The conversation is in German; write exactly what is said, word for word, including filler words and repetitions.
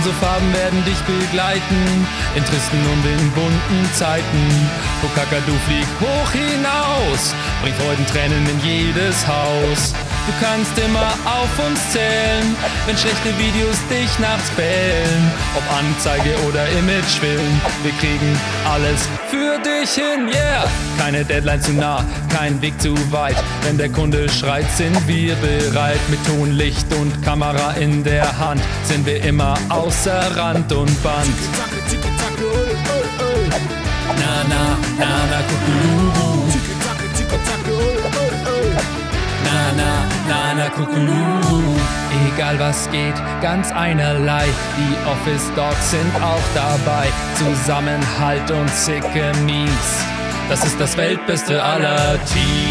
Unsere Farben werden dich begleiten, in tristen und in bunten Zeiten. Kokakadu fliegt hoch hinaus, bringt Freudentränen in jedes Haus. Du kannst immer auf uns zählen, wenn schlechte Videos dich nachts bellen. Ob Anzeige oder Imagefilm, wir kriegen alles für dich hin, yeah! Keine Deadline zu nah, kein Weg zu weit. Wenn der Kunde schreit, sind wir bereit. Mit Ton, Licht und Kamera in der Hand sind wir immer außer Rand und Band. Na na, na na, Kukuluru. Na na, na na, Kukuluru. Egal was geht, ganz einerlei. Die Office Dogs sind auch dabei. Zusammenhalt und sicke Memes. Das ist das weltbeste aller Teams.